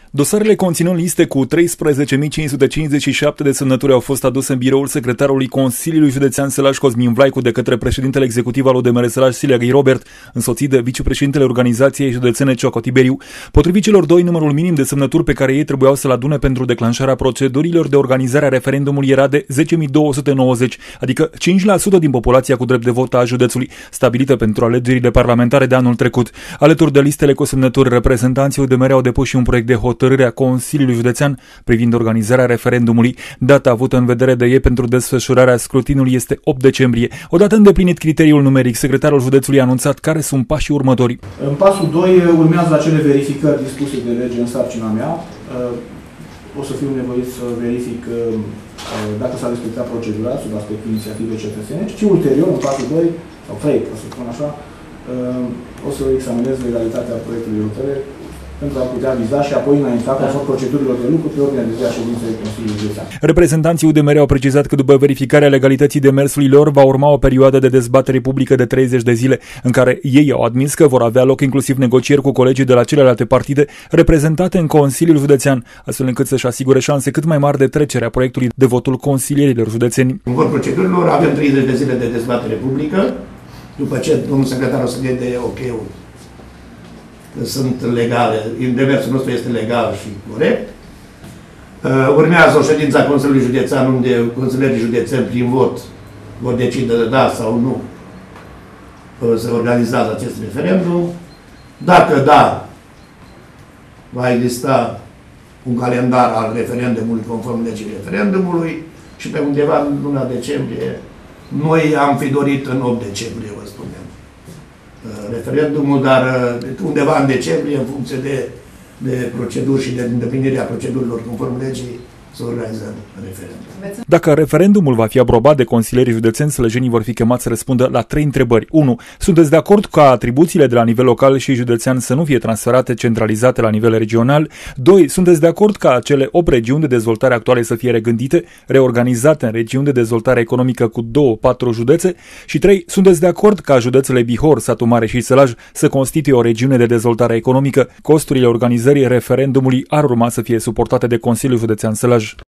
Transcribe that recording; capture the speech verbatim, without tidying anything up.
Dosarele conținând liste cu treisprezece mii cinci sute cincizeci și șapte de semnături au fost aduse în biroul secretarului Consiliului Județean Sălaj Cosmin Vlaicu de către președintele executiv al U D M R Sălaj Silea Robert, însoțit de vicepreședintele organizației județene Cioco Tiberiu. Potrivit celor doi, numărul minim de semnături pe care ei trebuiau să-l adune pentru declanșarea procedurilor de organizare a referendumului era de zece mii două sute nouăzeci, adică cinci la sută din populația cu drept de vot a județului, stabilită pentru alegerile parlamentare de anul trecut. Alături de listele cu semnături, reprezentanții U D M R au depus și un proiect de hotărâre a Consiliului Județean privind organizarea referendumului. Data avută în vedere de ei pentru desfășurarea scrutinului este opt decembrie. Odată îndeplinit criteriul numeric, secretarul județului a anunțat care sunt pașii următori. În pasul doi urmează acele verificări dispuse de lege în sarcina mea. O să fiu nevoit să verific dacă s-a respectat procedura sub aspectul inițiativei cetățenești și ulterior, în pasul doi, sau trei, o să spun așa, o să examinez legalitatea proiectului hotărâre pentru a putea viza și apoi înainta conform procedurilor de lucru pe ordinea de zi a ședinței Consiliului Județean. Reprezentanții U D M R au precizat că după verificarea legalității demersului lor va urma o perioadă de dezbatere publică de treizeci de zile, în care ei au admis că vor avea loc inclusiv negocieri cu colegii de la celelalte partide reprezentate în Consiliul Județean, astfel încât să-și asigure șanse cât mai mari de trecerea proiectului de votul consilierilor județeni. Conform procedurilor avem treizeci de zile de dezbatere publică, după ce domnul secretar o să ne dea ok-ul că sunt legale, demersul nostru este legal și corect. Uh, urmează o ședință a Consiliului Județean unde consilierii județeni prin vot vor decide de da sau nu uh, să organizează acest referendum. Dacă da, va exista un calendar al referendumului conform legii referendumului și pe undeva în luna decembrie, noi am fi dorit în opt decembrie, vă spunem, referendumul, dar undeva în decembrie, în funcție de, de proceduri și de îndeplinirea procedurilor conform legii, să organizăm referendum. Dacă referendumul va fi aprobat de consilierii județeni, sălăjenii vor fi chemați să răspundă la trei întrebări. unu. Sunteți de acord ca atribuțiile de la nivel local și județean să nu fie transferate, centralizate la nivel regional? doi. Sunteți de acord ca cele opt regiuni de dezvoltare actuale să fie regândite, reorganizate în regiuni de dezvoltare economică cu două patru județe? Și trei. Sunteți de acord ca județele Bihor, Satu Mare și Sălaj să constituie o regiune de dezvoltare economică? Costurile organizării referendumului ar urma să fie suportate de Consiliul Județean Sălaj.